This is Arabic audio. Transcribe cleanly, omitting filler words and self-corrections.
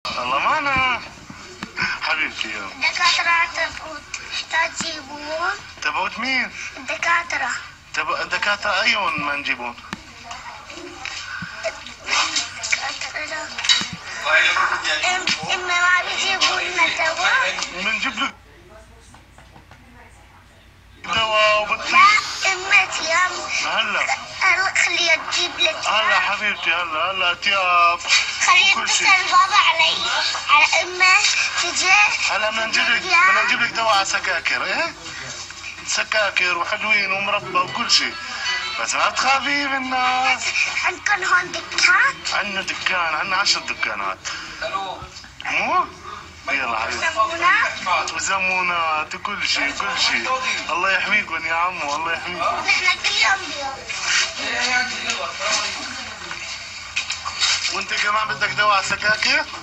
الله ما انا حبيبتي يلا. الدكاترة تجيبون. تبعت مين؟ الدكاترة. الدكاترة أيون ما نجيبون؟ الدكاترة. إما ما بيجيبون لنا دواء. بنجيب لك دواء وبطيء. لا إمتي هلا خليها تجيب لك. هلا حبيبتي هلا تياب. خليها تسأل بابا على إمه تجي. هلا بدنا نجيب لك دواء على سكاكر. ايه سكاكر وحلوين ومربى وكل شيء، بس ما تخافي منا. عندكم هون دكان؟ عندنا دكان، عندنا 10 دكانات. مو؟ يلا حبيبي. زمونات وكل شيء كل شيء. الله يحميكم يا عمو، الله يحميكم. نحن كل يوم بيوم. وانت كمان بدك دواء على السكاكر؟